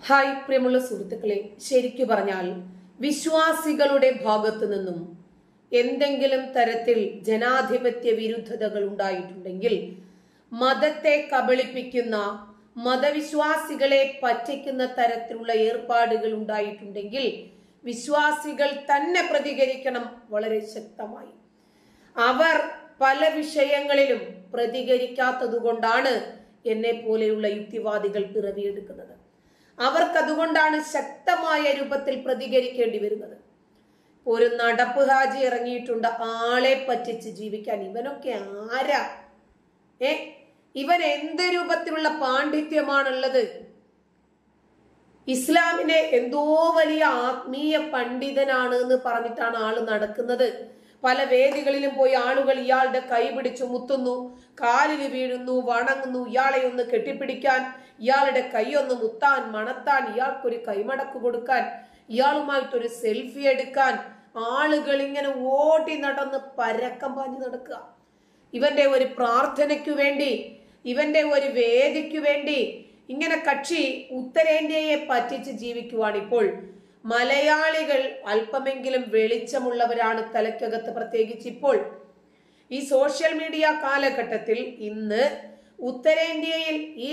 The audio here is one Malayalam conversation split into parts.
ഹായ് പ്രിയമുള്ള സുഹൃത്തുക്കളെ, ശരിക്കു പറഞ്ഞാൽ വിശ്വാസികളുടെ ഭാഗത്തു നിന്നും എന്തെങ്കിലും തരത്തിൽ ജനാധിപത്യ വിരുദ്ധതകൾ ഉണ്ടായിട്ടുണ്ടെങ്കിൽ, മതത്തെ കബളിപ്പിക്കുന്ന, മതവിശ്വാസികളെ പറ്റിക്കുന്ന തരത്തിലുള്ള ഏർപ്പാടുകൾ ഉണ്ടായിട്ടുണ്ടെങ്കിൽ വിശ്വാസികൾ തന്നെ പ്രതികരിക്കണം വളരെ ശക്തമായി. അവർ പല വിഷയങ്ങളിലും പ്രതികരിക്കാത്തതുകൊണ്ടാണ് എന്നെ പോലെയുള്ള യുക്തിവാദികൾ പിറവിയെടുക്കുന്നത്. അവർക്കതുകൊണ്ടാണ് ശക്തമായ രൂപത്തിൽ പ്രതികരിക്കേണ്ടി വരുന്നത്. ഒരു നടപ്പ് ഹാജി ഇറങ്ങിയിട്ടുണ്ട് ആളെ പറ്റിച്ച് ജീവിക്കാൻ. ഇവനൊക്കെ ആരാ? ഇവൻ എന്ത് രൂപത്തിലുള്ള പാണ്ഡിത്യമാണുള്ളത്? ഇസ്ലാമിനെ എന്തോ വലിയ ആത്മീയ പണ്ഡിതനാണ് എന്ന് പറഞ്ഞിട്ടാണ് ആള് നടക്കുന്നത്. പല വേദികളിലും പോയി ആളുകൾ ഇയാളുടെ കൈ പിടിച്ചു മുത്തുന്നു, കാലിൽ വീഴുന്നു, വണങ്ങുന്നു, ഇയാളെ ഒന്ന് കെട്ടിപ്പിടിക്കാൻ, ഇയാളുടെ കൈയൊന്ന് മുത്താൻ, മണത്താൻ, ഇയാൾക്കൊരു കൈമടക്ക് കൊടുക്കാൻ, ഇയാളുമായിട്ടൊരു സെൽഫി എടുക്കാൻ ആളുകൾ ഇങ്ങനെ ഓടി നടന്ന് പരക്കം പാഞ്ഞു നടക്കുക. ഇവന്റെ ഒരു പ്രാർത്ഥനയ്ക്കു വേണ്ടി, ഇവന്റെ ഒരു വേദിക്കു വേണ്ടി ഇങ്ങനെ കക്ഷി ഉത്തരേന്ത്യയെ പറ്റിച്ച് ജീവിക്കുവാണ്. ഇപ്പോൾ മലയാളികൾ അല്പമെങ്കിലും വെളിച്ചമുള്ളവരാണ് തലയ്ക്കകത്ത്. പ്രത്യേകിച്ച് ഇപ്പോൾ ഈ സോഷ്യൽ മീഡിയ കാലഘട്ടത്തിൽ ഇന്ന് ഉത്തരേന്ത്യയിൽ ഈ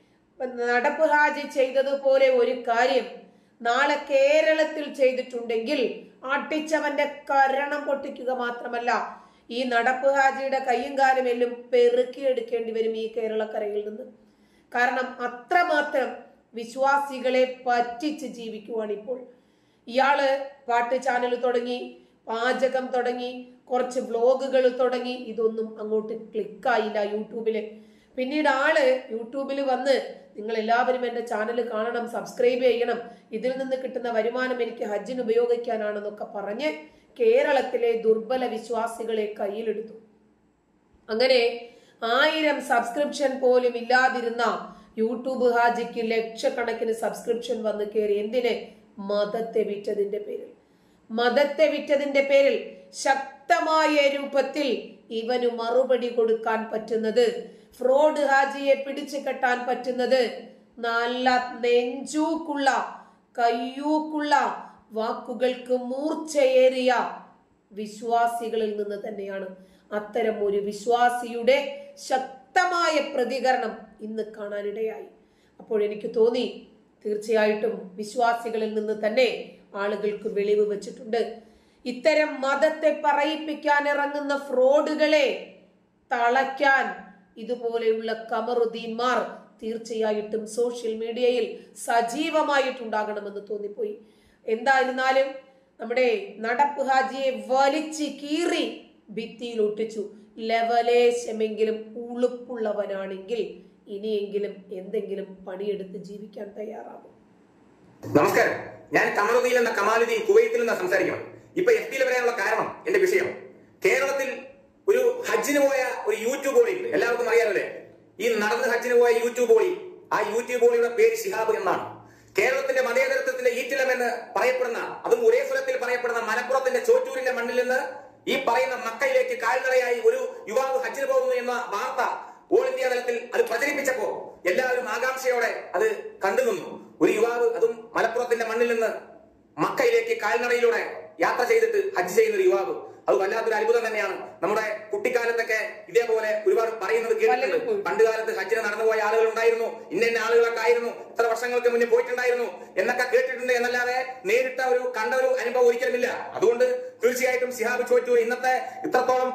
നടപ്പ് ഹാജി ചെയ്തതുപോലെ ഒരു കാര്യം നാളെ കേരളത്തിൽ ചെയ്തിട്ടുണ്ടെങ്കിൽ അടിച്ചവന്റെ കരണം പൊട്ടിക്കുക മാത്രമല്ല, ഈ നടപ്പ് ഹാജിയുടെ കയ്യും കാലും എല്ലാം പെറുക്കിയെടുക്കേണ്ടി വരും ഈ കേരളക്കരയിൽ നിന്ന്. കാരണം അത്രമാത്രം വിശ്വാസികളെ പറ്റിച്ച് ജീവിക്കുവാണ് ഇപ്പോൾ. ഇയാള് പാട്ട് ചാനൽ തുടങ്ങി, പാചകം തുടങ്ങി, കുറച്ച് വ്ലോഗുകൾ തുടങ്ങി. ഇതൊന്നും അങ്ങോട്ട് ക്ലിക്കായില്ല യൂട്യൂബില്. പിന്നീട് ആള് യൂട്യൂബിൽ വന്ന് നിങ്ങൾ എല്ലാവരും എന്റെ ചാനൽ കാണണം, സബ്സ്ക്രൈബ് ചെയ്യണം, ഇതിൽ നിന്ന് കിട്ടുന്ന വരുമാനം എനിക്ക് ഹജ്ജിന് ഉപയോഗിക്കാനാണെന്നൊക്കെ പറഞ്ഞ് കേരളത്തിലെ ദുർബല വിശ്വാസികളെ കയ്യിലെടുത്തു. അങ്ങനെ 1000 സബ്സ്ക്രിപ്ഷൻ പോലും ഇല്ലാതിരുന്ന യൂട്യൂബ് ഹാജിക്ക് ലക്ഷക്കണക്കിന് സബ്സ്ക്രിപ്ഷൻ വന്ന് കയറി. എന്തിന്? മതത്തെ വിറ്റതിന്റെ പേരിൽ. മതത്തെ വിറ്റതിന്റെ പേരിൽ ശക്തമായ രൂപത്തിൽ ഇവന് മറുപടി കൊടുക്കാൻ പറ്റുന്നത്, ഫ്രോഡ് ഹാജിയെ പിടിച്ചു കെട്ടാൻ പറ്റുന്നത് നല്ല നെഞ്ചൂക്കുള്ള, കയ്യൂക്കുള്ള, വാക്കുകൾക്ക് മൂർച്ചയേറിയ വിശ്വാസികളിൽ നിന്ന് തന്നെയാണ്. അത്തരം ഒരു വിശ്വാസിയുടെ ശക്തമായ പ്രതികരണം ഇന്ന് കാണാനിടയായി. അപ്പോൾ എനിക്ക് തോന്നി തീർച്ചയായിട്ടും വിശ്വാസികളിൽ നിന്ന് തന്നെ ആളുകൾക്ക് വെളിവ് വെച്ചിട്ടുണ്ട്. ഇത്തരം മതത്തെ പറയിപ്പിക്കാൻ ഇറങ്ങുന്ന ഫ്രോഡുകളെ തളയ്ക്കാൻ ഇതുപോലെയുള്ള കമറുദ്ദീൻമാർ തീർച്ചയായിട്ടും സോഷ്യൽ മീഡിയയിൽ സജീവമായിട്ടുണ്ടാകണമെന്ന് തോന്നിപ്പോയി. എന്തായിരുന്നാലും നമ്മുടെ നടപ്പ് ഹാജിയെ വലിച്ചു കീറി ഭിത്തിയിൽ ഒട്ടിച്ചു. ലെവലേശമെങ്കിലും ഉളുപ്പുള്ളവനാണെങ്കിൽ ഇനിയെങ്കിലും എന്തെങ്കിലും പണിയെടുത്ത് ജീവിക്കാൻ തയ്യാറാകും. നമസ്കാരം, ഞാൻ കമറുദ്ദീൻ എന്ന കമാലുദ്ദീൻ കുവൈത്തിൽ നിന്ന് സംസാരിക്കണം. ഇപ്പൊ FBയിൽ വരാനുള്ള കാരണം എന്റെ വിഷയം, കേരളത്തിൽ ഒരു ഹജ്ജിന് പോയ ഒരു യൂട്യൂബ് ബോളി ഉണ്ട്, എല്ലാവർക്കും അറിയാമല്ലേ? ഈ നടന്ന് ഹജ്ജിന് പോയ യൂട്യൂബ് ബോളി, ആ യൂട്യൂബ് ബോളിയുടെ പേര് ശിഹാബ് എന്നാണ്. കേരളത്തിന്റെ മതേതരത്വത്തിന്റെ ഈറ്റിലം എന്ന് പറയപ്പെടുന്ന, അതും ഒരേ സ്വരത്തിൽ പറയപ്പെടുന്ന മലപ്പുറത്തിന്റെ ചോറ്റൂരിന്റെ മണ്ണിൽ നിന്ന് ഈ പറയുന്ന മക്കയിലേക്ക് കാൽനടയായി ഒരു യുവാവ് ഹജ്ജിന് പോകുന്നു എന്ന വാർത്ത ഓൾ ഇന്ത്യ തലത്തിൽ അത് പ്രചരിപ്പിച്ചപ്പോ എല്ലാവരും ആകാംക്ഷയോടെ അത് കണ്ടുനിന്നു. ഒരു യുവാവ്, അതും മലപ്പുറത്തിന്റെ മണ്ണിൽ നിന്ന് മക്കയിലേക്ക് കാൽനടയിലൂടെ യാത്ര ചെയ്തിട്ട് ഹജ്ജ് ചെയ്യുന്ന ഒരു യുവാവ്, അത് വല്ലാത്തൊരു അത്ഭുതം തന്നെയാണ്. നമ്മുടെ കുട്ടിക്കാലത്തൊക്കെ ഇതേപോലെ ഒരുപാട് പറയുന്നത് കേട്ടിട്ടുണ്ട്. പണ്ട് കാലത്ത് ഹജ്ജിന് നടന്നുപോയ ആളുകൾ ഉണ്ടായിരുന്നു, ഇന്ന ആളുകളൊക്കെ ആയിരുന്നു, ഇത്ര വർഷങ്ങൾക്ക് മുന്നേ പോയിട്ടുണ്ടായിരുന്നു എന്നൊക്കെ കേട്ടിട്ടുണ്ട്. എന്നല്ലാതെ നേരിട്ട ഒരു കണ്ട ഒരു അനുഭവം ഒരിക്കലുമില്ല. അതുകൊണ്ട് തീർച്ചയായിട്ടും ശിഹാബ് ചോറ്റൂർ ഇന്നത്തെ ഇത്രത്തോളം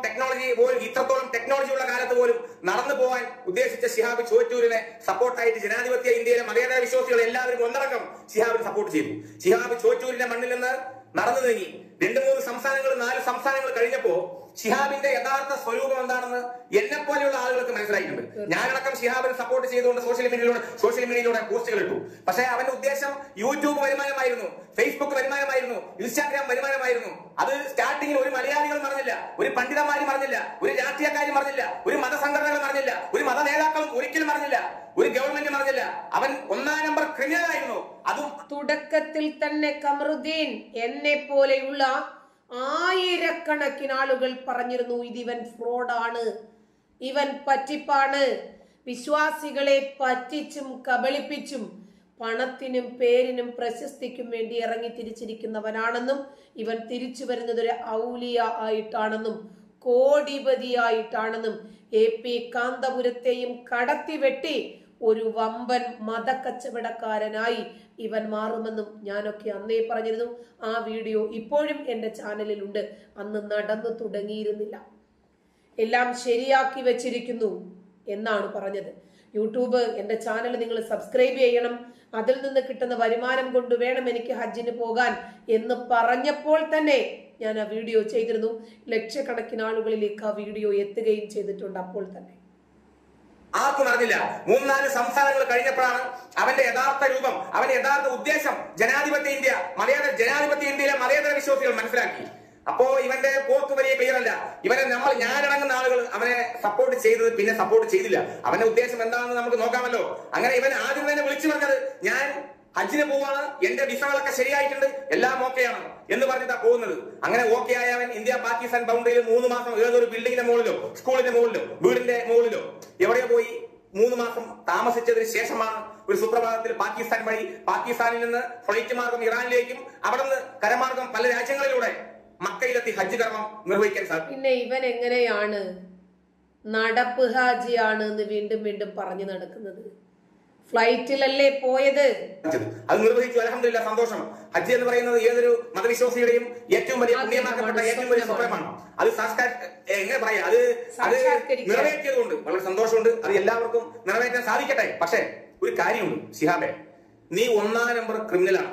ടെക്നോളജി ഉള്ള കാലത്ത് പോലും നടന്നു പോകാൻ ഉദ്ദേശിച്ച ശിഹാബ് ചോറ്റൂരിനെ സപ്പോർട്ടായിട്ട് ജനാധിപത്യ ഇന്ത്യയിലെ മതേതര വിശ്വാസികൾ എല്ലാവരും ഒന്നടക്കം ശിഹാബിന് സപ്പോർട്ട് ചെയ്തു. ശിഹാബ് ചോറ്റൂരിന്റെ മണ്ണിൽ നിന്ന് നടന്നു നീങ്ങി 2-3 സംസ്ഥാനങ്ങൾ 4 സംസ്ഥാനങ്ങൾ കഴിഞ്ഞപ്പോ ശിഹാബിന്റെ യഥാർത്ഥ സ്വരൂപം എന്താണെന്ന് എന്നെ പോലെയുള്ള ആളുകൾക്ക് മനസ്സിലായിട്ടുണ്ട്. ഞാനടക്കം ശിഹാബിനെ സപ്പോർട്ട് ചെയ്തുകൊണ്ട് സോഷ്യൽ മീഡിയയിലൂടെ പോസ്റ്റുകൾ ഇട്ടു. പക്ഷേ അവന്റെ ഉദ്ദേശം യൂട്യൂബ് വരുമാനമായിരുന്നു, ഫേസ്ബുക്ക് വരുമാനമായിരുന്നു, ഇൻസ്റ്റാഗ്രാം വരുമാനമായിരുന്നു. അത് സ്റ്റാർട്ടിങ്ങിൽ ഒരു മലയാളികൾ പറഞ്ഞില്ല, ഒരു പണ്ഡിതന്മാരും പറഞ്ഞില്ല, ഒരു രാഷ്ട്രീയക്കാരും പറഞ്ഞില്ല, ഒരു മതസംഘടനകൾ പറഞ്ഞില്ല, ഒരു മത നേതാക്കളും ഒരിക്കലും പറഞ്ഞില്ല, ഒരു ഗവൺമെന്റ് പറഞ്ഞില്ല. അവൻ 1ാം നമ്പർ ക്രിമിനൽ ആയിരുന്നു. അതും തുടക്കത്തിൽ തന്നെ കമറുദ്ദീൻ എന്നെ പോലെയുള്ള ആയിരക്കണക്കിന് ആളുകൾ പറഞ്ഞിരുന്നു ഇതിവൻ ഫ്രോഡാണ്, ഇവൻ പറ്റിപ്പാണ്, വിശ്വാസികളെ പറ്റിച്ചും കബളിപ്പിച്ചും പണത്തിനും പേരിനും പ്രശസ്തിക്കും വേണ്ടി ഇറങ്ങി തിരിച്ചിരിക്കുന്നവനാണെന്നും ഇവൻ തിരിച്ചു വരുന്നത് ഒരു ഔലിയ ആയിട്ടാണെന്നും കോടിപതിയായിട്ടാണെന്നും AP കാന്തപുരത്തെയും കടത്തി വെട്ടി ഒരു വമ്പൻ മതക്കച്ചവടക്കാരനായി ഇവൻ മാറുമെന്നും ഞാനൊക്കെ അന്നേ പറഞ്ഞിരുന്നു. ആ വീഡിയോ ഇപ്പോഴും എന്റെ ചാനലിലുണ്ട്. അന്ന് നടന്നു തുടങ്ങിയിരുന്നില്ല, എല്ലാം ശരിയാക്കി വെച്ചിരിക്കുന്നു എന്നാണ് പറഞ്ഞത്. യൂട്യൂബ് എന്റെ ചാനൽ നിങ്ങൾ സബ്സ്ക്രൈബ് ചെയ്യണം, അതിൽ നിന്ന് കിട്ടുന്ന വരുമാനം കൊണ്ട് വേണം എനിക്ക് ഹജ്ജിന് പോകാൻ എന്ന് പറഞ്ഞപ്പോൾ തന്നെ ഞാൻ ആ വീഡിയോ ചെയ്തിരുന്നു. ലക്ഷക്കണക്കിന് ആളുകളിലേക്ക് ആ വീഡിയോ എത്തുകയും ചെയ്തിട്ടുണ്ട്. അപ്പോൾ തന്നെ ആർക്കും അറിഞ്ഞില്ല. 3-4 സംസ്ഥാനങ്ങൾ കഴിഞ്ഞപ്പോഴാണ് അവന്റെ യഥാർത്ഥ രൂപം, അവന്റെ യഥാർത്ഥ ഉദ്ദേശം ജനാധിപത്യ ഇന്ത്യ, ജനാധിപത്യ ഇന്ത്യയിലെ മതേതര വിശ്വാസികൾ മനസ്സിലാക്കി. അപ്പോ ഇവന്റെ പോക്ക് വലിയ ക്ലിയർ അല്ല. ഞാനടങ്ങുന്ന ആളുകൾ അവനെ സപ്പോർട്ട് ചെയ്തത് പിന്നെ സപ്പോർട്ട് ചെയ്തില്ല. അവന്റെ ഉദ്ദേശം എന്താണെന്ന് നമുക്ക് നോക്കാമല്ലോ. അങ്ങനെ ഇവൻ ആദ്യം തന്നെ വിളിച്ചു പറഞ്ഞത് ഞാൻ ഹജ്ജിന് പോവാണ്, എന്റെ വിസകളൊക്കെ ശരിയായിട്ടുണ്ട്, എല്ലാം ഓക്കെയാണ് എന്ന് പറഞ്ഞിട്ടാ പോകുന്നത്. അങ്ങനെ ഓക്കെ ആയവൻ ഇന്ത്യ പാകിസ്ഥാൻ ബൗണ്ടറിയിൽ 3 മാസം ഏതൊരു ബിൽഡിങ്ങിന്റെ മുകളിലോ സ്കൂളിന്റെ മുകളിലോ വീടിന്റെ മുകളിലോ എവിടെയോ പോയി 3 മാസം താമസിച്ചതിന് ശേഷമാണ് ഒരു സുപ്രഭാതത്തിൽ പാകിസ്ഥാൻ വഴി, പാകിസ്ഥാനിൽ നിന്ന് ഫ്ലൈറ്റ് മാർഗം ഇറാനിലേക്കും അവിടെ നിന്ന് കരമാർഗം പല രാജ്യങ്ങളിലൂടെ മക്കയിലെത്തി ഹജ്ജ് കർമ്മം നിർവഹിക്കാൻ സാധിക്കും. പിന്നെ ഇവൻ എങ്ങനെയാണ് നടപ്പ് ഹാജിയാണ് എന്ന് വീണ്ടും വീണ്ടും പറഞ്ഞു നടക്കുന്നത്? ഫ്ലൈറ്റിലല്ലേ പോയത്? അത് നിർവഹിച്ചു, അൽഹംദുലില്ലാഹ്, സന്തോഷം. ഹജ്ജ് എന്ന് പറയുന്നത് ഏതൊരു മതവിശ്വാസിയുടെയും ഏറ്റവും വലിയ പുണ്യമാക്കപ്പെട്ട ഏറ്റവും വലിയ സ്വപ്നമാണ്. അത് എങ്ങനെ പറയാ, അത് നിറവേറ്റിയതുകൊണ്ട് വളരെ സന്തോഷമുണ്ട്. അത് എല്ലാവർക്കും നിറവേറ്റാൻ സാധിക്കട്ടെ. പക്ഷെ ഒരു കാര്യമുണ്ട് ശിഹാബെ, നീ 1-ാം നമ്പർ ക്രിമിനലാണ്.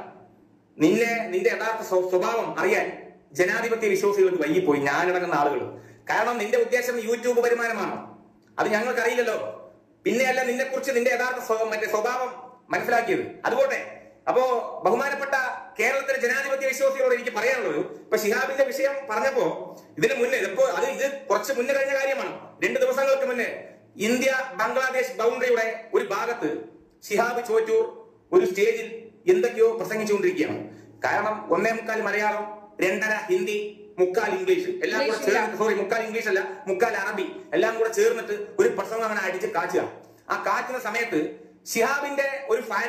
നിന്റെ യഥാർത്ഥ സ്വഭാവം അറിയാൻ ജനാധിപത്യ വിശ്വാസികൾക്ക് വൈകിപ്പോയി, ഞാനടങ്ങുന്ന ആളുകൾ. കാരണം നിന്റെ ഉദ്ദേശം യൂട്യൂബ് വരുമാനമാണ്. അത് ഞങ്ങൾക്കറിയില്ലല്ലോ. പിന്നെയല്ല നിന്നെ കുറിച്ച് നിന്റെ യഥാർത്ഥ സ്വഭാവം മനസ്സിലാക്കിയത്. അതുപോട്ടെ. അപ്പോ ബഹുമാനപ്പെട്ട കേരളത്തിലെ ജനാധിപത്യ വിശ്വാസികളോട് എനിക്ക് പറയാനുള്ളത്, ഇപ്പൊ ശിഹാബിന്റെ വിഷയം പറഞ്ഞപ്പോ ഇതിന് മുന്നേ ഇത് കുറച്ച് മുന്നേ കഴിഞ്ഞ കാര്യമാണ്. 2 ദിവസങ്ങൾക്ക് മുന്നേ ഇന്ത്യ ബംഗ്ലാദേശ് ബൗണ്ടറിയുടെ ഒരു ഭാഗത്ത് ശിഹാബ് ചോറ്റൂർ ഒരു സ്റ്റേജിൽ എന്തൊക്കെയോ പ്രസംഗിച്ചുകൊണ്ടിരിക്കുകയാണ്. കാരണം 1.25 മലയാളം, 2.5 ഹിന്ദി, 3/4 ഇംഗ്ലീഷ്, എല്ലാം കൂടെ ചേർന്ന്, 3/4 ഇംഗ്ലീഷ് അല്ല 3/4 അറബി, എല്ലാം കൂടെ ചേർന്നിട്ട് ഒരു പ്രസംഗം അങ്ങനെ അടിച്ച് കാച്ചുക. ആ കാച്ചുന്ന സമയത്ത് ശിഹാബിന്റെ ഒരു ഫാൻ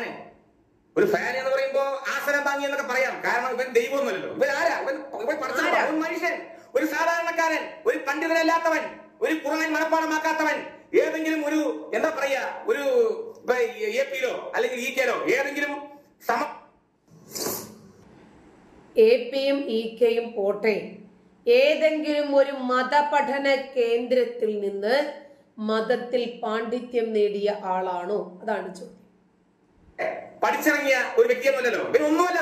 എന്ന് പറയുമ്പോ ആസനം താങ്ങി എന്നൊക്കെ പറയാം. കാരണം ഇവൻ ദൈവമൊന്നുമല്ലോ. ഇവൻ ആരാ? ഇവൻ മനുഷ്യൻ, ഒരു സാധാരണക്കാരൻ, ഒരു പണ്ഡിതനല്ലാത്തവൻ, ഒരു ഖുർആൻ മനപ്പാടമാക്കാത്തവൻ, ഏതെങ്കിലും ഒരു എന്താ പറയാ ഒരു AP-യിലോ അല്ലെങ്കിൽ EK-യിലോ ഏതെങ്കിലും AP-യും EK-യും പോട്ടെ, ഏതെങ്കിലും ഒരു മതപഠന കേന്ദ്രത്തിൽ നിന്ന് മതത്തിൽ പാണ്ഡിത്യം നേടിയ ആളാണോ? അതാണ് ചോദ്യം. പഠിച്ചിറങ്ങിയ ഒരു വ്യക്തിയൊന്നുമല്ലല്ലോ. ഇവനൊന്നുമല്ല,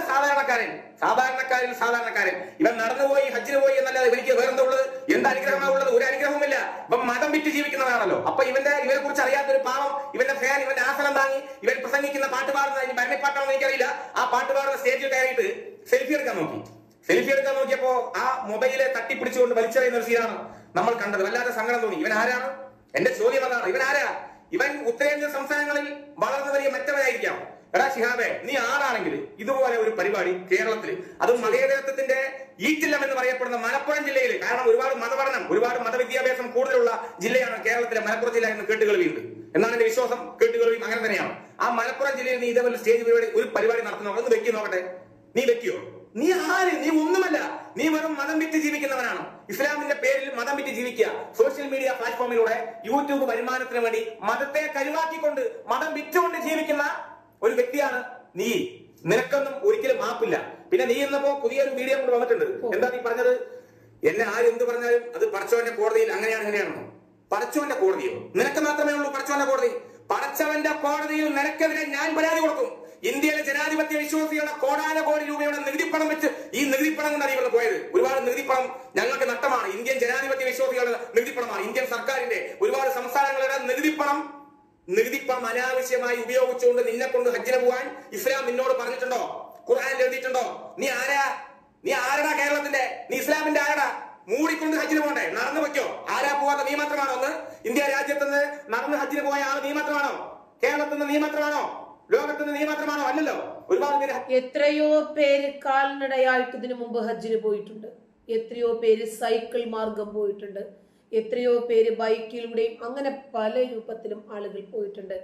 സാധാരണക്കാരൻ. ഇവൻ നടന്നുപോയി ഹജ്ജിന് പോയി എന്നല്ലാതെ ഇവനിക്ക് വേറെന്താ ഉള്ളത്? എന്ത് അനുഗ്രഹമാണ് ഉള്ളത്? ഒരു അനുഗ്രഹവുമില്ല. ഇവൻ മതം വിറ്റ് ജീവിക്കുന്നതാണല്ലോ. അപ്പൊ ഇവനെ കുറിച്ച് അറിയാത്തൊരു പാവം, ഇവന്റെ ഫാൻ, ഇവന്റെ ആസനം താങ്ങി ഇവൻ പ്രസംഗിക്കുന്ന പാട്ട് പാടുന്ന ഭരണപ്പാട്ടാണെന്ന് എനിക്കറിയില്ല. ആ പാട്ട് പാടുന്ന സ്റ്റേജിൽ കയറിയിട്ട് സെൽഫി എടുക്കാൻ നോക്കിയപ്പോ ആ മൊബൈലെ തട്ടിപ്പിടിച്ചുകൊണ്ട് വലിച്ചെറിയുന്ന ഒരു സീനാണ് നമ്മൾ കണ്ടത്. വല്ലാതെ സങ്കടം തോന്നി. ഇവൻ ആരാണ്? എന്റെ ചോദ്യം അതാണ്. ഇവൻ ആരാ? ഇവൻ ഉത്തരേന്ത്യൻ സംസ്ഥാനങ്ങളിൽ വളർന്നു വലിയ മറ്റവനായിരിക്കാം. എടാ ശിഹാബെ, നീ ആരാണെങ്കിൽ ഇതുപോലെ ഒരു പരിപാടി കേരളത്തിൽ, അതും മതേതരത്വത്തിന്റെ ഈറ്റില്ലം എന്ന് പറയപ്പെടുന്ന മലപ്പുറം ജില്ലയിൽ, കാരണം ഒരുപാട് മതപഠനം, ഒരുപാട് മതവിദ്യാഭ്യാസം കൂടുതലുള്ള ജില്ലയാണ് കേരളത്തിലെ മലപ്പുറം ജില്ല എന്ന് കേട്ടുകേൾവിയുണ്ട് എന്നാണ് എന്റെ വിശ്വാസം. കേട്ടുകേൾവിയും അങ്ങനെ തന്നെയാണ്. ആ മലപ്പുറം ജില്ലയിൽ നീ ഇതേപോലെ സ്റ്റേജ് പരിപാടി നടത്തുന്നു, ഒന്ന് വെക്കി നോക്കട്ടെ. നീ വെക്കിയോ? നീ ആര്? നീ ഒന്നുമല്ല. നീ വെറും മതം വിറ്റ് ജീവിക്കുന്നവനാണ്. ഇസ്ലാമിന്റെ പേരിൽ മതം വിറ്റ് ജീവിക്കുക. സോഷ്യൽ മീഡിയ പ്ലാറ്റ്ഫോമിലൂടെ യൂട്യൂബ് വരുമാനത്തിന് വേണ്ടി മതത്തെ കരുവാക്കിക്കൊണ്ട് മതം വിറ്റുകൊണ്ട് ജീവിക്കുന്ന ഒരു വ്യക്തിയാണ് നീ. നിനക്കൊന്നും ഒരിക്കലും മാപ്പില്ല. പിന്നെ നീ ഇന്നപ്പോ പുതിയൊരു വീഡിയോ കൊണ്ട് വന്നിട്ടുണ്ട്. എന്താ നീ പറഞ്ഞത്? എന്നെ ആരെന്ത് പറഞ്ഞാലും അത് പടച്ചവന്റെ കോടതിയിൽ അങ്ങനെയാണെന്ന്. പടച്ചവന്റെ കോടതിയോ? നിനക്ക് മാത്രമേ ഉള്ളൂ പടച്ചവന്റെ കോടതി. പടച്ചവന്റെ കോടതിയിൽ നിനക്കെതിരെ ഞാൻ പരാതി കൊടുക്കും. ഇന്ത്യയിലെ ജനാധിപത്യ വിശ്വാസികളുടെ കോടാനകോടി രൂപയുടെ നികുതിപ്പണം വെച്ച്, ഈ നികുതിപ്പണം കൊണ്ടാണ് ഇവർ പോയത്. ഒരുപാട് നികുതിപ്പണം ഞങ്ങൾക്ക് നഷ്ടമാണ്. ഇന്ത്യൻ ജനാധിപത്യ വിശ്വാസികളുടെ നികുതിപ്പണമാണ്. ഇന്ത്യൻ സർക്കാരിന്റെ ഒരുപാട് സംസ്ഥാനങ്ങളുടെ നികുതിപ്പണം അനാവശ്യമായി ഉപയോഗിച്ചുകൊണ്ട് നിന്നെ കൊണ്ട് ഹജ്ജിന് പോകാൻ ഇസ്ലാം നിന്നോട് പറഞ്ഞിട്ടുണ്ടോ? ഖുർആനിൽ എഴുതിയിട്ടുണ്ടോ? നീ ആരടാ കേരളത്തിന്റെ? നീ ഇസ്ലാമിന്റെ ആരടാ? മൂടിക്കൊണ്ട് ഹജ്ജിന് പോകണ്ടേ? നടന്നു വെക്കോ? ആരാ പോവാത്ത? നീ മാത്രമാണോ? ഒന്ന് ഇന്ത്യ രാജ്യത്തുനിന്ന് നടന്ന് ഹജ്ജിന് പോയ ആൾ നീ മാത്രമാണോ? കേരളത്തിൽ നിന്ന് നീ മാത്രമാണോ? ലോകത്തിന് നീ മാത്രമാണോ? അല്ലല്ലോ. ഒരുപാട് പേര്, എത്രയോ പേര് കാൽനടയായിട്ട് ഇതിനു മുമ്പ് ഹജ്ജിന് പോയിട്ടുണ്ട്. എത്രയോ പേര് സൈക്കിൾ മാർഗം പോയിട്ടുണ്ട്. എത്രയോ പേര് ബൈക്കിലൂടെയും, അങ്ങനെ പല രൂപത്തിലും ആളുകൾ പോയിട്ടുണ്ട്.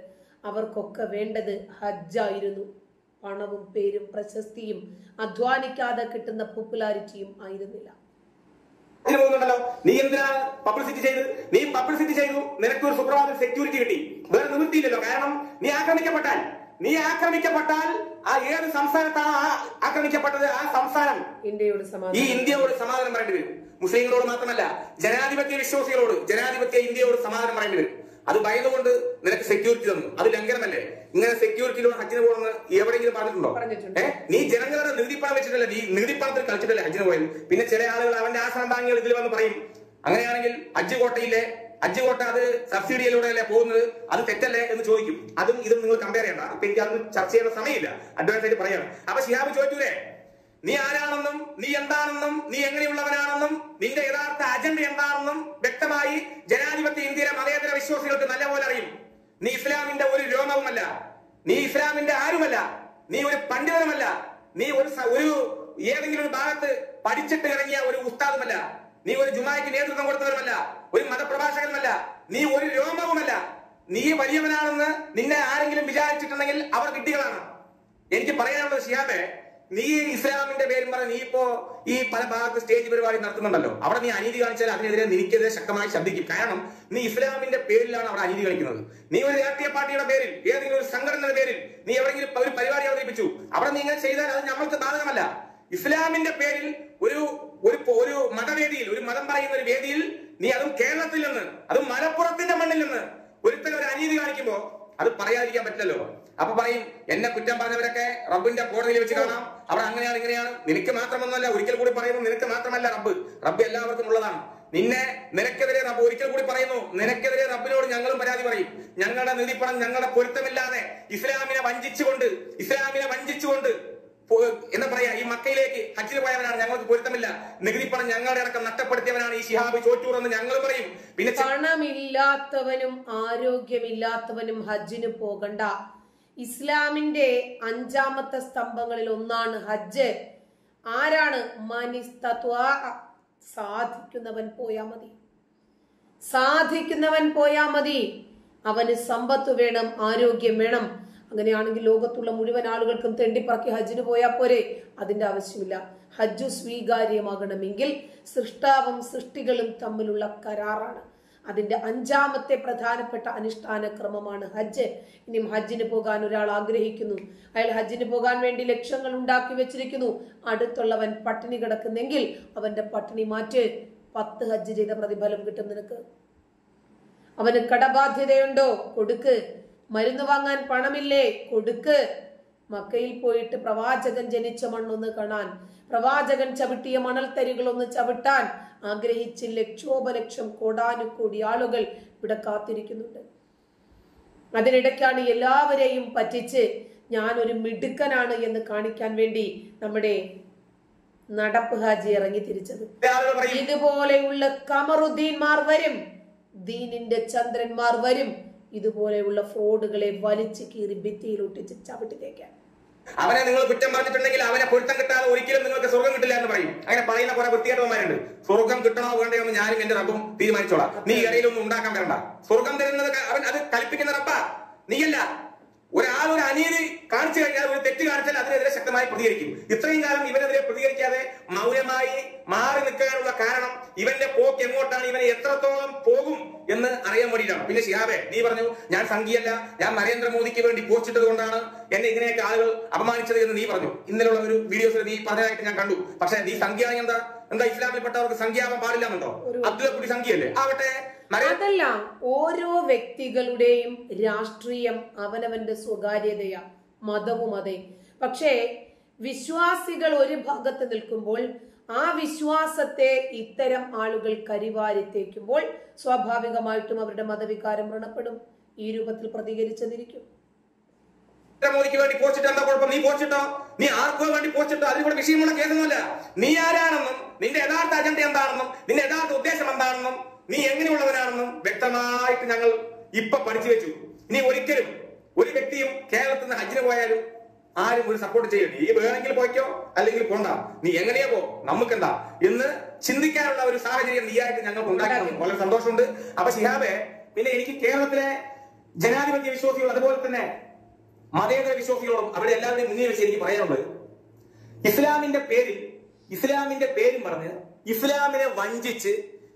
അവർക്കൊക്കെ വേണ്ടത് ഹജ്ജായിരുന്നു. പണവും പേരും പ്രശസ്തിയും അധ്വാനിക്കാതെ കിട്ടുന്ന പോപ്പുലാരിറ്റിയും ആയിരുന്നില്ല. നീ എന്തിനാണ് പബ്ലിസിറ്റി ചെയ്ത്? നീ പബ്ലിസിറ്റി ചെയ്തു, നിനക്ക് ഒരു സുപ്രഭാത സെക്യൂരിറ്റി കിട്ടി. വേറെ നിവൃത്തിയില്ലല്ലോ. കാരണം നീ ആക്രമിക്കപ്പെട്ടാൽ ആ ഏത് സംസ്ഥാനത്താണ് ആക്രമിക്കപ്പെട്ടത്, ആ സംസ്ഥാനം ഇന്ത്യയോട് സമാധാനം പറയേണ്ടി വരും. മുസ്ലിങ്ങളോട് മാത്രമല്ല, ജനാധിപത്യ വിശ്വാസികളോട്, ജനാധിപത്യ ഇന്ത്യയോട് സമാധാനം പറയേണ്ടി വരും. അത് ഭയന്നുകൊണ്ട് നിനക്ക് സെക്യൂരിറ്റി തന്നു. അത് ലംഘനമല്ലേ? ഇങ്ങനെ സെക്യൂരിറ്റിയിലൂടെ ഹജ്ജിന് പോകണമെന്ന് എവിടെയെങ്കിലും പറഞ്ഞിട്ടുണ്ടോ? നീ ജനങ്ങളുടെ നികുതിപ്പണം വെച്ചിട്ടല്ല, നീ നികുതിപ്പണത്തിൽ കളിച്ചിട്ടല്ലേ ഹജ്ജിന് പോയത്. പിന്നെ ചില ആളുകൾ അവന്റെ ആശ്രമ ബാങ്കുകൾ ഇതിൽ വന്ന് പറയും, അങ്ങനെയാണെങ്കിൽ ഹജ്ജ് കോട്ട അത് സബ്സിഡിയിലൂടെ അല്ലേ പോകുന്നത്, അത് തെറ്റല്ലേ എന്ന് ചോദിക്കും. അതും ഇതും നിങ്ങൾ കമ്പയർ ചെയ്യണ്ട. അപ്പൊ എനിക്ക് അതൊന്നും ചർച്ച ചെയ്യുന്ന സമയമില്ല, അഡ്വാൻസ് ആയിട്ട് പറയാണ്. അപ്പൊ ശിഹാബ് ചോദിച്ചൂലേ, നീ ആരാണെന്നും നീ എന്താണെന്നും നീ എങ്ങനെയുള്ളവനാണെന്നും നിന്റെ യഥാർത്ഥ അജണ്ട എന്താണെന്നും വ്യക്തമായി ജനാധിപത്യ ഇന്ത്യയിലെ മതേതര വിശ്വാസികൾക്ക് നല്ലപോലെ അറിയും. നീ ഇസ്ലാമിന്റെ ഒരു രോമവുമല്ല, നീ ഇസ്ലാമിന്റെ ആരുമല്ല, നീ ഒരു പണ്ഡിതനുമല്ല, നീ ഒരു ഏതെങ്കിലും ഒരു ഭാഗത്ത് പഠിച്ചിട്ട് ഇറങ്ങിയ ഒരു ഉസ്താദുമല്ല, നീ ഒരു ജുമായ്ക്ക് നേതൃത്വം കൊടുത്തവരുമല്ല, ഒരു മതപ്രഭാഷകനുമല്ല, നീ ഒരു രോമവുമല്ല. നീ വലിയവനാണെന്ന് നിന്നെ ആരെങ്കിലും വിചാരിച്ചിട്ടുണ്ടെങ്കിൽ അവർ വിഡ്ഢികളാണ്. എനിക്ക് പറയാനുള്ളത് ശിഹാബേ, നീ ഇസ്ലാമിന്റെ പേരും പറഞ്ഞ് നീ ഇപ്പോ ഈ പല ഭാഗത്ത് സ്റ്റേജ് പരിപാടി നടത്തുന്നുണ്ടല്ലോ, അവിടെ നീ അനീതി കാണിച്ചാൽ അതിനെതിരെ നിനക്കെതിരെ ശക്തമായി ശബ്ദിക്കും. കാരണം നീ ഇസ്ലാമിന്റെ പേരിലാണ് അവിടെ അനീതി കളിക്കുന്നത്. നീ ഒരു രാഷ്ട്രീയ പാർട്ടിയുടെ പേരിൽ, ഏതെങ്കിലും ഒരു സംഘടനയുടെ പേരിൽ നീ എവിടെയെങ്കിലും ഒരു പരിപാടി അവതരിപ്പിച്ചു, അവിടെ നീ ഇങ്ങനെ ചെയ്താൽ അത് നമ്മൾക്ക് ബാധകമല്ല. ഇസ്ലാമിന്റെ പേരിൽ ഒരു മതവേദിയിൽ, ഒരു മതം പറയുന്ന ഒരു വേദിയിൽ നീ അതും കേരളത്തിൽ നിന്ന്, അതും മലപ്പുറത്തിന്റെ മണ്ണിൽ നിന്ന് ഒരുത്തരം ഒരു അനീതി കാണിക്കുമ്പോ അത് പറയാതിരിക്കാൻ പറ്റില്ലല്ലോ. അപ്പൊ പറയും, എന്നെ കുറ്റം പറഞ്ഞവരൊക്കെ റബ്ബിന്റെ കോടതിയിൽ വെച്ച് കാണാം, അവിടെ അങ്ങനെയാണ് ഇങ്ങനെയാണ്. നിനക്ക് മാത്രമൊന്നുമല്ല, ഒരിക്കൽ കൂടി പറയുന്നു, നിനക്ക് മാത്രമല്ല റബ്ബ് എല്ലാവർക്കും ഉള്ളതാണ്. നിനക്കെതിരെ റബ്ബ് ഒരിക്കൽ കൂടി പറയുന്നു, നിനക്കെതിരെ റബ്ബിനോട് ഞങ്ങളും പരാതി പറയും. ഞങ്ങളുടെ നിധിപ്പണം ഞങ്ങളുടെ പൊരുത്തമില്ലാതെ ഇസ്ലാമിനെ വഞ്ചിച്ചുകൊണ്ട് എന്താ പറയാ, ഈ മക്കയിലേക്ക് ഹജ്ജിന് പോയവനാണ്, ഞങ്ങൾക്ക് പൊരുത്തമില്ല, നികുതിപ്പണം ഞങ്ങളുടെ അടക്കം നഷ്ടപ്പെടുത്തിയവനാണ് ഈ ശിഹാബ് ചോറ്റൂർ എന്ന് ഞങ്ങൾ പറയും. പിന്നെ പണമില്ലാത്തവനും ആരോഗ്യമില്ലാത്തവനും ഹജ്ജിന് പോകണ്ട. ഇസ്ലാമിന്റെ 5ാമത്തെ സ്തംഭങ്ങളിൽ ഒന്നാണ് ഹജ്ജ്. ആരാണ്? സാധിക്കുന്നവൻ പോയാ മതി. അവന് സമ്പത്ത് വേണം, ആരോഗ്യം വേണം. അങ്ങനെയാണെങ്കിൽ ലോകത്തുള്ള മുഴുവൻ ആളുകൾക്കും തെണ്ടിപ്പറക്കി ഹജ്ജിന് പോയാൽ പോരെ? അതിന്റെ ആവശ്യമില്ല. ഹജ്ജ് സ്വീകാര്യമാകണമെങ്കിൽ സൃഷ്ടാവും സൃഷ്ടികളും തമ്മിലുള്ള കരാറാണ്. അതിന്റെ 5ാമത്തെ പ്രധാനപ്പെട്ട അനുഷ്ഠാന ക്രമമാണ് ഹജ്ജ്. ഇനിയും ഹജ്ജിന് പോകാൻ ഒരാൾ ആഗ്രഹിക്കുന്നു, അയാൾ ഹജ്ജിന് പോകാൻ വേണ്ടി ലക്ഷ്യങ്ങൾ ഉണ്ടാക്കി വെച്ചിരിക്കുന്നു. അടുത്തുള്ളവൻ പട്ടിണി കിടക്കുന്നെങ്കിൽ അവന്റെ പട്ടിണി മാറ്റ്. 10 ഹജ്ജ് ചെയ്ത പ്രതിഫലം കിട്ടും നിനക്ക്. അവന് കടബാധ്യതയുണ്ടോ? കൊടുക്ക്. മരുന്ന് വാങ്ങാൻ പണമില്ലേ? കൊടുക്ക്. മക്കയിൽ പോയിട്ട് പ്രവാചകൻ ജനിച്ച മണ്ണൊന്ന് കാണാൻ, പ്രവാചകൻ ചവിട്ടിയ മണൽത്തരികളൊന്ന് ചവിട്ടാൻ ആഗ്രഹിച്ച് ലക്ഷോപലക്ഷം കോടാനുകോടി ആളുകൾ ഇവിടെ കാത്തിരിക്കുന്നുണ്ട്. അതിനിടയ്ക്കാണ് എല്ലാവരെയും പറ്റിച്ച് ഞാൻ ഒരു മിടുക്കനാണ് എന്ന് കാണിക്കാൻ വേണ്ടി നമ്മുടെ നടപ്പ് ഹാജി ഇറങ്ങി തിരിച്ചത്. ഇതുപോലെയുള്ള കമറുദ്ദീൻമാർ വരും, ദീനിന്റെ ചന്ദ്രന്മാർ വരും. ഇതുപോലെയുള്ള ഫ്രോഡുകളെ വലിച്ചു കീറി ഭിത്തിയിൽ ഒട്ടിച്ച് ചവിട്ടിത്തേക്കാൻ. അവനെ നിങ്ങൾ കുറ്റം പറഞ്ഞിട്ടുണ്ടെങ്കിൽ അവനെ പൊരുത്തം കിട്ടാതെ ഒരിക്കലും നിങ്ങൾക്ക് സ്വർഗം കിട്ടില്ല എന്ന് പറയും. അങ്ങനെ പറയുന്ന കുറെ വൃത്തികേട്ടവന്മാരുണ്ട്. സ്വർഗം കിട്ടണോ വേണ്ടയോ എന്ന് ഞാനും എന്റെ റബ്ബും തീരുമാനിച്ചോളാം. നീ ഇടയിലൊന്നും ഉണ്ടാക്കാൻ വരണ്ട. സ്വർഗം തരുന്നത് അവൻ അത് കൽപ്പിക്കുന്ന റബ്ബാ, നീയല്ല. ഒരാൾ ഒരു അനീതി കാണിച്ചു കഴിഞ്ഞാൽ, ഒരു തെറ്റ് കാണിച്ചാൽ അതിനെതിരെ ശക്തമായി പ്രതികരിക്കും. ഇത്രയും കാലം ഇവനെതിരെ പ്രതികരിക്കാതെ മൗനമായി മാറി നിൽക്കാനുള്ള കാരണം ഇവന്റെ പോക്ക് എങ്ങോട്ടാണ്, ഇവനെ എത്രത്തോളം പോകും എന്ന് അറിയാൻ വേണ്ടിയിട്ടാണ്. പിന്നെ ശിഹാബേ, നീ പറഞ്ഞു ഞാൻ സംഘിയല്ല, ഞാൻ നരേന്ദ്രമോദിക്ക് വേണ്ടി പോസ്റ്റിട്ടത് കൊണ്ടാണ് എന്നെ ഇങ്ങനെയൊക്കെ ആളുകൾ അപമാനിച്ചത് എന്ന് നീ പറഞ്ഞു. ഇന്നലെയുള്ള ഒരു വീഡിയോസിൽ നീ പറഞ്ഞതായിട്ട് ഞാൻ കണ്ടു. പക്ഷെ നീ സംഖ്യയാണെങ്കിൽ എന്താ ഇസ്ലാമിൽപ്പെട്ടവർക്ക് സംഖ്യയാവാൻ പാടില്ലെന്നുണ്ടോ? അബ്ദുൽ സംഖ്യയല്ലേ? ആവട്ടെ. അതല്ല, ഓരോ വ്യക്തികളുടെയും രാഷ്ട്രീയം അവനവന്റെ സ്വകാര്യതയാ, മതവും അതെ. പക്ഷേ വിശ്വാസികൾ ഒരു ഭാഗത്ത് നിൽക്കുമ്പോൾ ആ വിശ്വാസത്തെ ഇത്തരം ആളുകൾ കരിവാരിത്തേക്കുമ്പോൾ സ്വാഭാവികമായിട്ടും അവരുടെ മതവികാരം വ്രണപ്പെടും. ഈ രൂപത്തിൽ പ്രതികരിച്ചതിരിക്കും. മോദിക്ക് വേണ്ടി പോസ്റ്റിട്ട് എന്താ കുഴപ്പം? നീ പോസ്റ്റിട്ടോ, നീ ആർക്കോ വേണ്ടി പോസ്റ്റിട്ടോ, അതിലൂടെ വിഷയമുള്ള കേസൊന്നുമല്ല. നീ ആരാണെന്നും നിന്റെ യഥാർത്ഥ അജണ്ട എന്താണെന്നും നിന്റെ യഥാർത്ഥ ഉദ്ദേശം എന്താണെന്നും നീ എങ്ങനെയുള്ളവനാണെന്നും വ്യക്തമായിട്ട് ഞങ്ങൾ ഇപ്പൊ പഠിച്ചു വെച്ചു. ഇനി ഒരിക്കലും ഒരു വ്യക്തിയും കേരളത്തിൽ നിന്ന് ഹജ്ജിന് പോയാലും ആരും ഒരു സപ്പോർട്ട് ചെയ്യരുത്. നീ വേണമെങ്കിൽ പോയിക്കോ, അല്ലെങ്കിൽ പോണ്ട, നീ എങ്ങനെയാ പോ, നമുക്കെന്താ എന്ന് ചിന്തിക്കാനുള്ള ഒരു സാഹചര്യം നീയായിട്ട് ഞങ്ങൾക്ക് ഉണ്ടാക്കി. വളരെ സന്തോഷമുണ്ട്. അപ്പൊ ശിഹാബെ, പിന്നെ എനിക്ക് കേരളത്തിലെ ജനാധിപത്യ വിശ്വാസികൾ അതുപോലെ തന്നെ മതേതര വിശ്വാസികളോടും അവരുടെ എല്ലാവരുടെയും മുന്നിൽ വെച്ച് എനിക്ക് പറയാനുള്ളത്, ഇസ്ലാമിന്റെ പേരും പറഞ്ഞ് ഇസ്ലാമിനെ വഞ്ചിച്ച്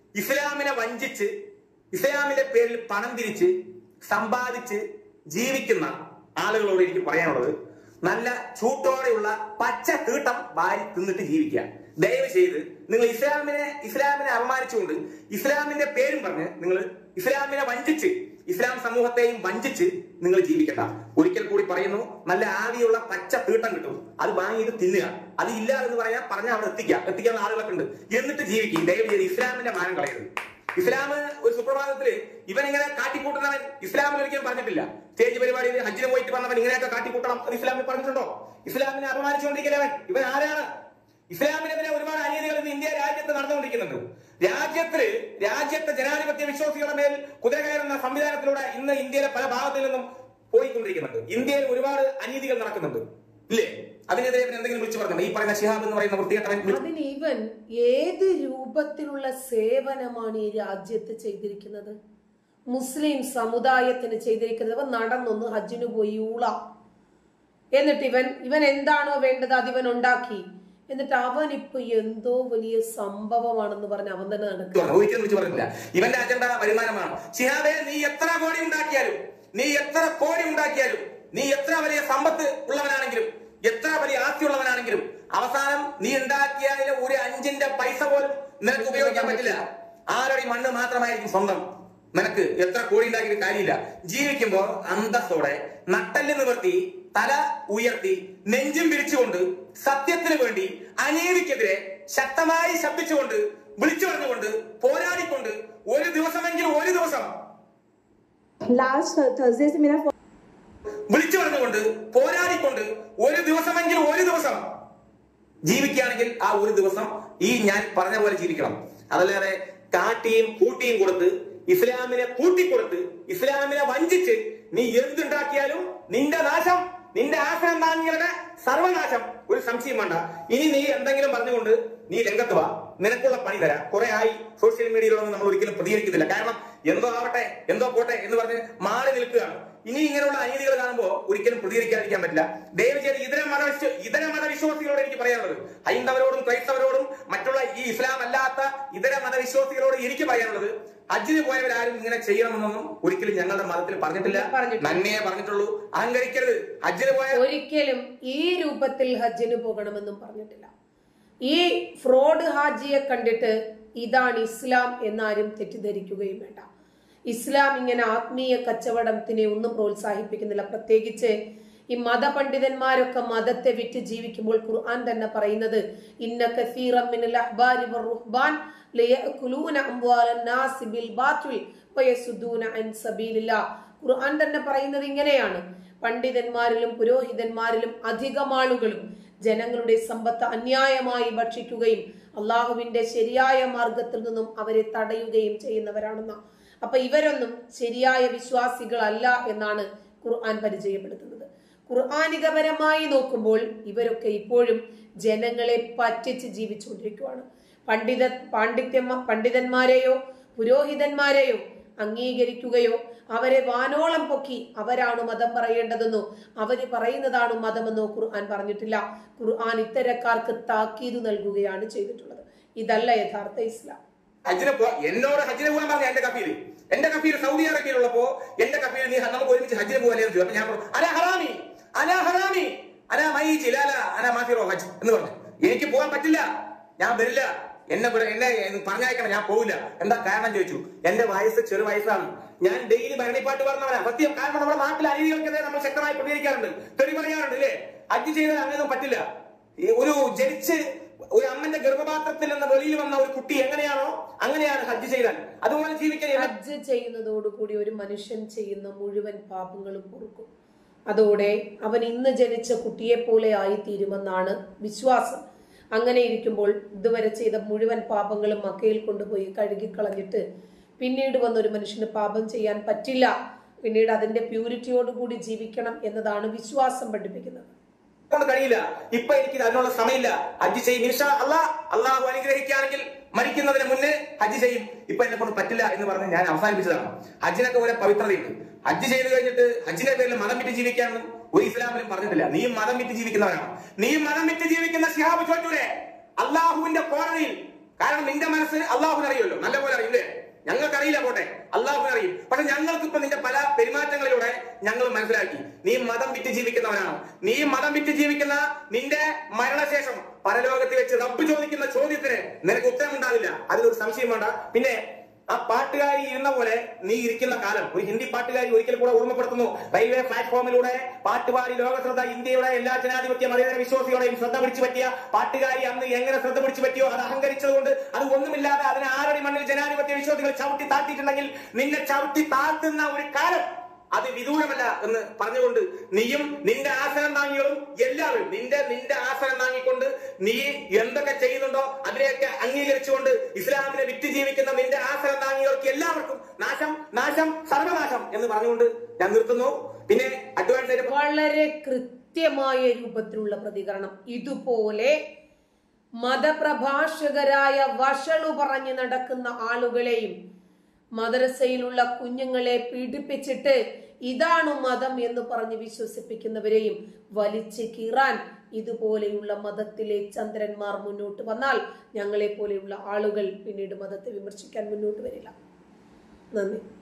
ഇസ്ലാമിന്റെ പേരിൽ പണം തിരിച്ച് സമ്പാദിച്ച് ജീവിക്കുന്ന ആളുകളോട് എനിക്ക് പറയാനുള്ളത്, നല്ല ചൂട്ടോടെയുള്ള പച്ച തീട്ടം വാരി തിന്നിട്ട് ജീവിക്കുക. ദയവ് ചെയ്ത് നിങ്ങൾ ഇസ്ലാമിനെ അപമാനിച്ചുകൊണ്ട് ഇസ്ലാമിന്റെ പേരും പറഞ്ഞ് നിങ്ങൾ ഇസ്ലാമിനെ വഞ്ചിച്ച് ഇസ്ലാം സമൂഹത്തെയും വഞ്ചിച്ച് നിങ്ങൾ ജീവിക്കണ്ട. ഒരിക്കൽ കൂടി പറയുന്നു, നല്ല ആവിയുള്ള പച്ച തീട്ടം കിട്ടും, അത് വാങ്ങിയിട്ട് തിന്നുക. അത് ഇല്ല എന്ന് പറഞ്ഞാൽ അവിടെ എത്തിക്കാൻ ആളുകളൊക്കെ ഉണ്ട്, എന്നിട്ട് ജീവിക്കും. ദയവ് ചെയ്ത് ഇസ്ലാമിന്റെ മാനം കളയരുത്. ഇസ്ലാം ഒരു സുപ്രഭാതത്തില് ഇവൻ ഇങ്ങനെ കാട്ടിക്കൂട്ടുന്നവൻ ഇസ്ലാമിൽ ഒരിക്കലും പറഞ്ഞിട്ടില്ല. സ്റ്റേജ് പരിപാടിയിൽ ഹജ്ജിന് പോയിട്ട് വന്നവൻ ഇങ്ങനെയൊക്കെ കാട്ടിക്കൂട്ടണം അത് ഇസ്ലാമിൽ പറഞ്ഞിട്ടുണ്ടോ? ഇസ്ലാമിനെ അപമാനിച്ചുകൊണ്ടിരിക്കുന്നവൻ ഇവൻ ആരാണ്? ഇസ്ലാമിനെതിരെ ഒരുപാട് അനീതികൾ ഇന്ന് ഇന്ത്യ രാജ്യത്ത് നടന്നുകൊണ്ടിരിക്കുന്നുണ്ട്. രാജ്യത്തെ ജനാധിപത്യ വിശ്വാസികളുടെ മേൽ കുതിര കയറുന്ന സംവിധാനത്തിലൂടെ ഇന്ന് ഇന്ത്യയിലെ പല ഭാഗത്തിൽ നിന്നും പോയിക്കൊണ്ടിരിക്കുന്നുണ്ട്. ഇന്ത്യയിൽ ഒരുപാട് അനീതികൾ നടക്കുന്നുണ്ട്, ഇല്ലേ? അതിനെതിരെ എന്തെങ്കിലും വിളിച്ചു പറഞ്ഞത് ഈ പറയുന്ന ശിഹാബ് എന്ന് പറയുന്ന വൃത്തികെട്ടവൻ അതിന് ഇവൻ ഏത് രൂപത്തിലുള്ള സേവനമാണ് ഈ രാജ്യത്ത് ചെയ്തിരിക്കുന്നത്? മുസ്ലിം സമുദായത്തിന് ചെയ്തിരിക്കുന്നത് ഇവൻ നടന്നൊന്ന് ഹജ്ജിന് പോയി എന്നിട്ട് ഇവൻ എന്താണോ വേണ്ടത് അതിവൻ ഉണ്ടാക്കി, എന്നിട്ട് അവൻ ഇപ്പൊ എന്തോ വലിയ സംഭവമാണെന്ന് പറഞ്ഞ് അവൻ തന്നെ നടക്കുക. ഇവന്റെ അജണ്ട വരുമാനമാണ്. ശിഹാബേ, നീ എത്ര കോടി ഉണ്ടാക്കിയാലും നീ എത്ര വലിയ സമ്പത്ത് ഉള്ളവനാണെങ്കിലും എത്ര വലിയ ആസ്തിയുള്ളവനാണെങ്കിലും അവസാനം നീ ഉണ്ടാക്കിയതിലെ ഒരു 5 പൈസ പോലും നിനക്ക് ഉപയോഗിക്കാൻ പറ്റില്ല. ആരടി മണ്ണ് മാത്രമായിരിക്കും സ്വന്തം. നിനക്ക് എത്ര കോടി ഉണ്ടാക്കിയിട്ട് കാര്യമില്ല. ജീവിക്കുമ്പോൾ അന്തസ്സോടെ നട്ടല് നിവർത്തി തല ഉയർത്തി നെഞ്ചും പിരിച്ചുകൊണ്ട് സത്യത്തിന് വേണ്ടി അനീതിക്കെതിരെ ശക്തമായി ശബ്ദിച്ചുകൊണ്ട് വിളിച്ചു പറഞ്ഞുകൊണ്ട് പോരാടിക്കൊണ്ട് ഒരു ദിവസം വിളിച്ചു പറഞ്ഞുകൊണ്ട് പോരാടിക്കൊണ്ട് ഒരു ദിവസം ജീവിക്കുകയാണെങ്കിൽ ആ ഒരു ദിവസം ഈ ഞാൻ പറഞ്ഞ പോലെ ജീവിക്കണം. അതല്ലാതെ കാട്ടിയും കൂട്ടിയും കൊടുത്ത് ഇസ്ലാമിനെ കൂട്ടിക്കൊടുത്ത് ഇസ്ലാമിനെ വഞ്ചിച്ച് നീ എന്തുണ്ടാക്കിയാലും നിന്റെ നാശം, നിന്റെ ആശ്രമങ്ങളുടെ സർവനാശം ഒരു സംശയം വേണ്ട. ഇനി നീ എന്തെങ്കിലും പറഞ്ഞുകൊണ്ട് നീ രംഗത്ത് വാ, നിനക്കുള്ള പണി തരാം. കുറെ ആയി സോഷ്യൽ മീഡിയയിലൊന്നും നമ്മൾ ഒരിക്കലും പ്രതികരിക്കുന്നില്ല. കാരണം എന്തോ ആവട്ടെ എന്തോ പോട്ടെ എന്ന് പറഞ്ഞ് മാറി നിൽക്കുകയാണ്. ഇനി ഇങ്ങനെയുള്ള അനീതികൾ കാണുമ്പോൾ ഒരിക്കലും പ്രതികരിക്കാതിരിക്കാൻ പറ്റില്ല. ദയവ് ചെയ്ത് ഇതര മതവിശ്വാസികളോട് എനിക്ക് പറയാനുള്ളത്, ഹൈന്ദവരോടും ക്രൈസ്തവരോടും മറ്റുള്ള ഈ ഇസ്ലാം അല്ലാത്ത ഇതര മതവിശ്വാസികളോട് എനിക്ക് പറയാനുള്ളത്, ഹജ്ജിന് പോയവരാരും ഇങ്ങനെ ചെയ്യണമെന്നൊന്നും ഒരിക്കലും ഞങ്ങളുടെ മതത്തിൽ പറഞ്ഞിട്ടില്ല. നന്മയെ പറഞ്ഞിട്ടുള്ളൂ. അഹങ്കരിക്കരുത്. ഹജ്ജിന് പോയ ഒരിക്കലും ഈ രൂപത്തിൽ ഹജ്ജിന് പോകണമെന്നും പറഞ്ഞിട്ടില്ല. ഈ ഫ്രോഡ് ഹാജിയെ കണ്ടിട്ട് ഇതാണ് ഇസ്ലാം എന്നാരും തെറ്റിദ്ധരിക്കുകയും വേണ്ട. ഇസ്ലാം ഇങ്ങനെ ആത്മീയ കച്ചവടത്തിനെ ഒന്നും പ്രോത്സാഹിപ്പിക്കുന്നില്ല. പ്രത്യേകിച്ച് ഈ മതപണ്ഡിതന്മാരൊക്കെ മതത്തെ വിറ്റ് ജീവിക്കുമ്പോൾ ഖുർആൻ തന്നെ പറയുന്നത്, ഇന്ന കസീറൻ മിനൽ അഹ്ബാരി വറുഹ്ബാൻ ലയഅകുലൂന അംവാലൻ നാസി ബിൽ ബാതിൽ വയസുദൂന അൻ സബീലില്ലാഹ്. ഖുർആൻ തന്നെ പറയുന്നത് ഇങ്ങനെയാണ്, പണ്ഡിതന്മാരിലും പുരോഹിതന്മാരിലും അധികം ആളുകളും ജനങ്ങളുടെ സമ്പത്ത് അന്യായമായി ഭക്ഷിക്കുകയും അള്ളാഹുവിന്റെ ശരിയായ മാർഗത്തിൽ നിന്നും അവരെ തടയുകയും ചെയ്യുന്നവരാണെന്ന. അപ്പൊ ഇവരൊന്നും ശരിയായ വിശ്വാസികളല്ല എന്നാണ് ഖുർആൻ പരിചയപ്പെടുത്തുന്നത്. ഖുർആനികപരമായി നോക്കുമ്പോൾ ഇവരൊക്കെ ഇപ്പോഴും ജനങ്ങളെ പറ്റിച്ച് ജീവിച്ചുകൊണ്ടിരിക്കുകയാണ്. പണ്ഡിതന്മാരെയോ പുരോഹിതന്മാരെയോ അംഗീകരിക്കുകയോ അവരെ വാനോളം പൊക്കി അവരാണ് മതം പറയേണ്ടതെന്നോ അവര് പറയുന്നതാണ് മതമെന്നോ ഖുർആൻ പറഞ്ഞിട്ടില്ല. ഖുർആൻ ഇത്തരക്കാർക്ക് താക്കീത് നൽകുകയാണ് ചെയ്തിട്ടുള്ളത്. ഇതല്ല യഥാർത്ഥ ഇസ്ലാം. എന്നോട് ഹജ്ജിന് പോകാൻ പറഞ്ഞ എന്റെ കഫീൽ സൗദി അറേബ്യയിലുള്ളപ്പോ എന്റെ കഫീൽ നീ നമുക്ക് ഒരുമിച്ച് ഹജ്ജിന് പോകാൻ അപ്പൊ ഞാൻ പറഞ്ഞു എന്ന് പറഞ്ഞു, എനിക്ക് പോകാൻ പറ്റില്ല, ഞാൻ വരില്ല, എന്നെ പറഞ്ഞയക്കണം, ഞാൻ പോവില്ല. എന്താ കാരണം ചോദിച്ചു. എന്റെ വയസ്സ് ചെറു വയസ്സാണ്, ഞാൻ ഡെയിലി ഭരണിപ്പാട്ട് പറഞ്ഞവനാ. സത്യം. കാരണം നമ്മുടെ നാട്ടിൽ അനീതികൾക്കെതിരെ നമ്മൾ ശക്തമായി പ്രതികരിക്കാറുണ്ട്, തെറി പറയാറുണ്ട്, അല്ലേ? ഹജ്ജ് ചെയ്താൽ അങ്ങനെയൊന്നും പറ്റില്ല. ജനിച്ച് ഒരു അമ്മന്റെ ഗർഭപാത്രത്തിൽ നിന്ന് വെളിയിൽ വന്ന ഒരു കുട്ടി എങ്ങനെയാണോ അങ്ങനെയാണ് ഹജ്ജ് ചെയ്താൽ അതുപോലെ ജീവിക്കാൻ. ഹജ്ജ് ചെയ്യുന്നതോടുകൂടി ഒരു മനുഷ്യൻ ചെയ്യുന്ന മുഴുവൻ പാപങ്ങളും പൊറുക്കും. അതോടെ അവൻ ഇന്ന് ജനിച്ച കുട്ടിയെ പോലെ ആയിത്തീരുമെന്നാണ് വിശ്വാസം. അങ്ങനെ ഇരിക്കുമ്പോൾ ഇതുവരെ ചെയ്ത മുഴുവൻ പാപങ്ങളും മക്കയിൽ കൊണ്ടുപോയി കഴുകിക്കളഞ്ഞിട്ട് പിന്നീട് വന്നൊരു മനുഷ്യന് പാപം ചെയ്യാൻ പറ്റില്ല. പിന്നീട് അതിന്റെ പ്യൂരിറ്റിയോടുകൂടി ജീവിക്കണം എന്നതാണ് വിശ്വാസം പഠിപ്പിക്കുന്നത്. കഴിയില്ല, ഇപ്പൊ എനിക്ക് അതിനുള്ള സമയമില്ല, ഹജ്ജ് ചെയ്യും, അള്ളാഹു അനുഗ്രഹിക്കുകയാണെങ്കിൽ മരിക്കുന്നതിന് മുന്നേ ഹജ്ജ് ചെയ്യും. ഇപ്പൊ എന്നെ കൊണ്ട് പറ്റില്ല എന്ന് പറഞ്ഞ് ഞാൻ അവസാനിപ്പിച്ചതാണ്. ഹജ്ജിനൊക്കെ ഒരു പവിത്രതയുണ്ട്. ഹജ്ജ് ചെയ്ത് കഴിഞ്ഞിട്ട് ഹജ്ജിന്റെ പേരിൽ മതം വിറ്റ് ജീവിക്കാനൊന്നും ഒരു ഇസ്ലാമിലും പറഞ്ഞിട്ടില്ല. നീ മതം വിറ്റ് ജീവിക്കുന്നവരാണ്. നീ മതം വിറ്റ് ജീവിക്കുന്ന ശിഹാബ് ചോദിച്ചൂടെ അള്ളാഹുവിന്റെ കോടതിയിൽ? കാരണം നിന്റെ മനസ്സ് അള്ളാഹുവിന് അറിയുമല്ലോ, നല്ലപോലെ അറിയില്ലേ? ഞങ്ങൾക്കറിയില്ല, പോട്ടെ, അള്ളാഹുവിന് അറിയും. പക്ഷെ ഞങ്ങൾക്ക് ഇപ്പൊ നിന്റെ പല പെരുമാറ്റങ്ങളിലൂടെ ഞങ്ങൾ മനസ്സിലാക്കി നീ മതം വിറ്റ് ജീവിക്കുന്നവനാണ്. നീ മതം വിറ്റ് ജീവിക്കുന്ന നിന്റെ മരണശേഷം പരലോകത്ത് വെച്ച് റബ്ബ് ചോദിക്കുന്ന ചോദ്യത്തിന് നിനക്ക് ഉത്തരം ഉണ്ടാവില്ല. അതിലൊരു സംശയം വേണ്ട. പിന്നെ ആ പാട്ടുകാരി ഇരുന്ന പോലെ നീ ഇരിക്കുന്ന കാലം ഒരു ഹിന്ദി പാട്ടുകാരി ഒരിക്കൽ കൂടെ ഓർമ്മപ്പെടുത്തുന്നു. റെയിൽവേ പ്ലാറ്റ്ഫോമിലൂടെ പാട്ടുപാടി ലോകശ്രദ്ധ ഇന്ത്യയുടെ എല്ലാ ജനാധിപത്യ മതേതര വിശ്വാസികളെയും ശ്രദ്ധ പിടിച്ചു പറ്റിയ പാട്ടുകാരി അന്ന് എങ്ങനെ ശ്രദ്ധ പിടിച്ചു പറ്റിയോ അത് അഹങ്കരിച്ചതുകൊണ്ട് അത് ഒന്നുമില്ലാതെ അതിന് 6 അടി മണ്ണിൽ ജനാധിപത്യ വിശ്വാസികൾ ചവിട്ടി താഴ്ത്തിയിട്ടുണ്ടെങ്കിൽ നിന്നെ ചവിട്ടി താഴ്ത്തുന്ന ഒരു കാലം അത് വിദൂരമല്ല എന്ന് പറഞ്ഞുകൊണ്ട് നീയും നിന്റെ ആസനം താങ്ങികളും എല്ലാവരും നിന്റെ ആസനം താങ്ങിക്കൊണ്ട് നീ എന്തൊക്കെ ചെയ്യുന്നുണ്ടോ അതിനെയൊക്കെ അംഗീകരിച്ചുകൊണ്ട് ഇസ്ലാമിനെ വിറ്റ് ജീവിക്കുന്ന നിന്റെ ആസനം താങ്ങികൾക്ക് എല്ലാവർക്കും നാശം നാശം സർവനാശം എന്ന് പറഞ്ഞുകൊണ്ട് ഞാൻ നിർത്തുന്നു. പിന്നെ അഡ്വാൻസ് ആയിട്ട് വളരെ കൃത്യമായ രൂപത്തിലുള്ള പ്രതികരണം. ഇതുപോലെ മതപ്രഭാഷകരായ വഷളു പറഞ്ഞു നടക്കുന്ന ആളുകളെയും മദ്രസയിലുള്ള കുഞ്ഞുങ്ങളെ പീഡിപ്പിച്ചിട്ട് ഇതാണ് മതം എന്ന് പറഞ്ഞ് വിശ്വസിപ്പിക്കുന്നവരെയും വലിച്ചു കീറാൻ ഇതുപോലെയുള്ള മതത്തിലെ ചന്ദ്രന്മാർ മുന്നോട്ട് വന്നാൽ ഞങ്ങളെ പോലെയുള്ള ആളുകൾ പിന്നീട് മതത്തെ വിമർശിക്കാൻ മുന്നോട്ട് വരില്ല. നന്ദി.